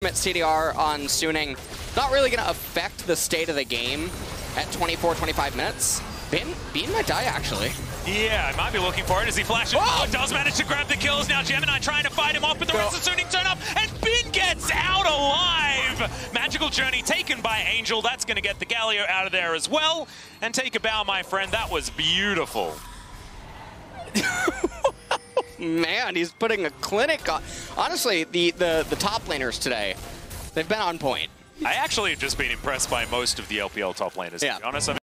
CDR on Suning, not really going to affect the state of the game at 24, 25 minutes. Bean might die, actually. Yeah, I might be looking for it as he flashes. Oh, does manage to grab the kills. Now Gemini trying to fight him off, but the rest of Suning turn up, and Bin gets out alive! Magical Journey taken by Angel. That's going to get the Galio out of there as well. And take a bow, my friend. That was beautiful. Man, he's putting a clinic on. Honestly, the top laners today, they've been on point. I actually have just been impressed by most of the LPL top laners, to be honest.